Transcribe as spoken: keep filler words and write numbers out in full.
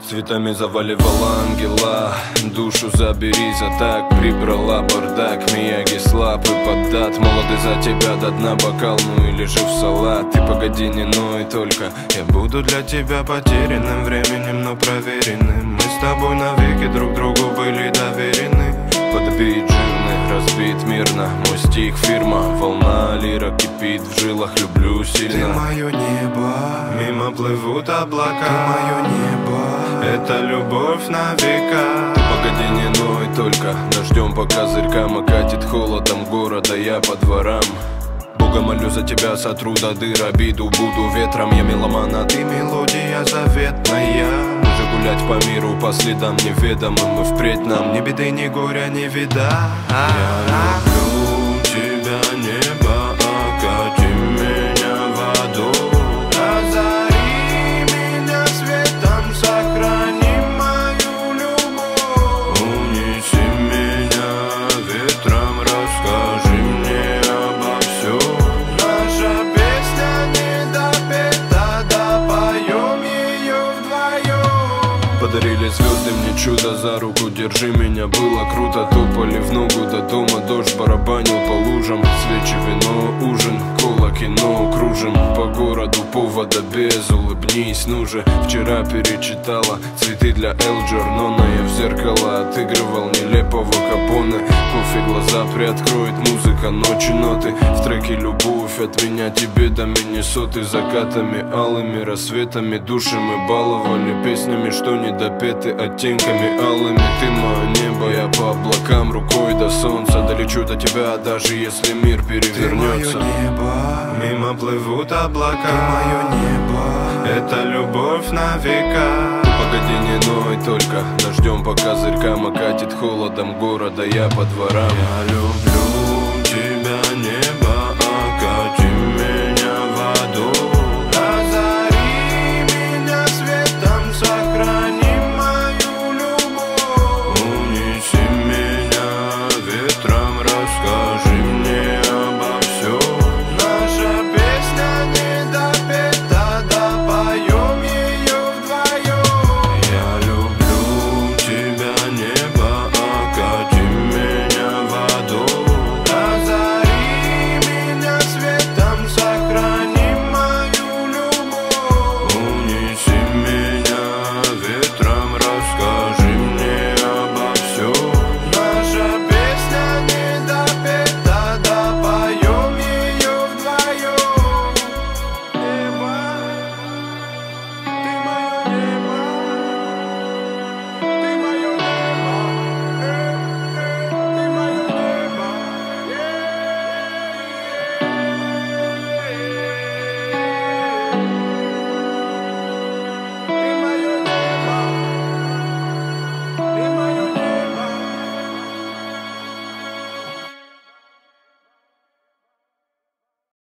Цветами заваливала ангела, душу забери за так. Прибрала бардак, Мияги слаб и поддат. Молодый за тебя до дна бокал, ну или же в салат. Ты погоди, не ной только. Я буду для тебя потерянным временем, но проверенным. Мы с тобой навеки друг другу были доверены. Подбит жирный, разбит мирно. Мой стих фирма, волна лира кипит в жилах. Люблю сильно. Ты мое небо, мимо плывут облака. ты мое небо, это любовь на века. Ты погоди, не ной только. Дождем по козырькам окатит холодом города я по дворам. Бога молю за тебя, сотру до дыр обиду. Буду ветром, я меломан, а ты мелодия заветная. Мы же гулять по миру по следам неведомым. И впредь нам ни беды, ни горя не вида. Я люблю тебя, небо, окати меня водой. Озари меня светом, сохрани мою любовь. Унеси меня ветром, расскажи мне обо всем. Наша песня не допета, допоем ее вдвоем. Подарили звезды мне чудо, за руку держи меня. Было круто, топали в ногу до дома. Дождь барабанил по лужам, свечи, вино, ужин, кола, кино. Кружим по городу, повода без. Улыбнись, ну же. Вчера перечитала цветы для Элджернона. Я в зеркало отыгрывал нелепого Капоне. Кофе глаза приоткроет, музыка, ночи, ноты. В треке любовь от меня тебе до Миннесоты. Закатами, алыми рассветами, души мы баловали. Песнями, что недопеты, оттенками алыми. Ты мое небо, я по облакам, рукой до солнца. Долечу до тебя, даже если мир перевернется. ты мое небо, мимо плывут облака. ты мое небо, это любовь на века. Ты погоди, не ной только. Дождем по козырькам окатит холодом города я по дворам. Я люблю